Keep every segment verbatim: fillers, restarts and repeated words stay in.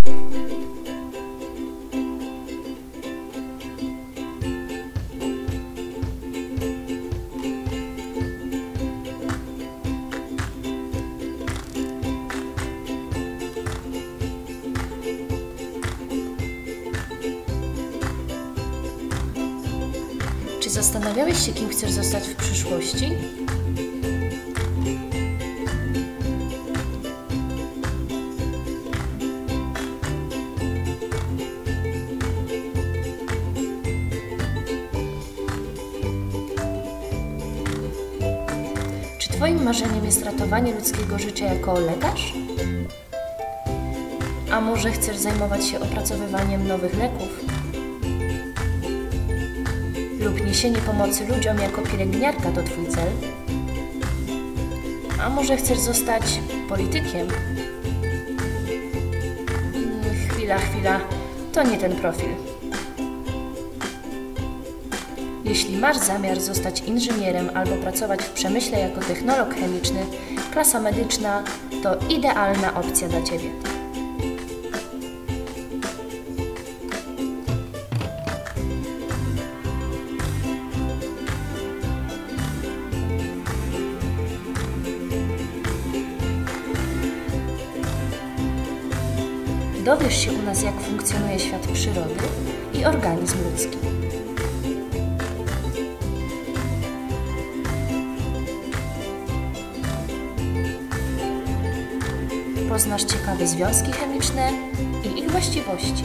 Czy zastanawiałeś się, kim chcesz zostać w przyszłości? Czy Twoim marzeniem jest ratowanie ludzkiego życia jako lekarz? A może chcesz zajmować się opracowywaniem nowych leków? Lub niesienie pomocy ludziom jako pielęgniarka to Twój cel? A może chcesz zostać politykiem? Chwila, chwila, to nie ten profil. Jeśli masz zamiar zostać inżynierem albo pracować w przemyśle jako technolog chemiczny, klasa medyczna to idealna opcja dla Ciebie. Dowiesz się u nas, jak funkcjonuje świat przyrody i organizm ludzki. Poznasz ciekawe związki chemiczne i ich właściwości.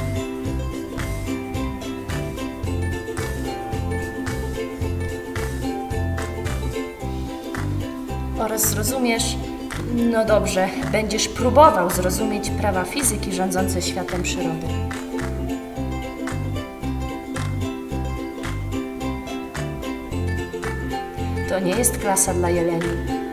Oraz zrozumiesz, no dobrze, będziesz próbował zrozumieć prawa fizyki rządzące światem przyrody. To nie jest klasa dla jeleni.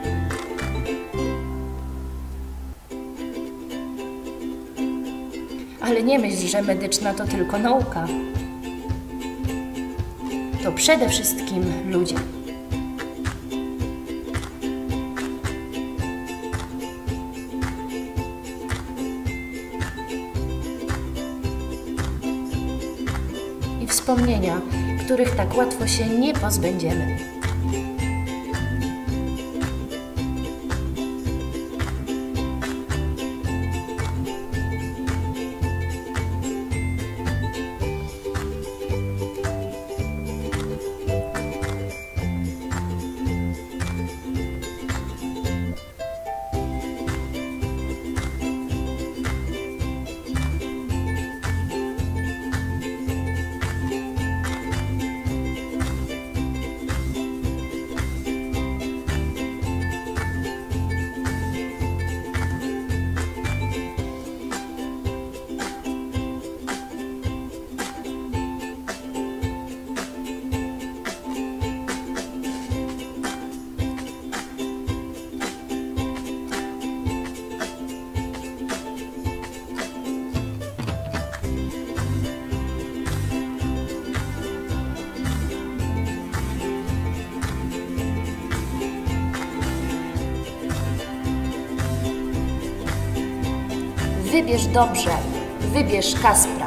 Ale nie myśl, że medyczna to tylko nauka. To przede wszystkim ludzie. I wspomnienia, których tak łatwo się nie pozbędziemy. Wybierz dobrze, wybierz Kasper.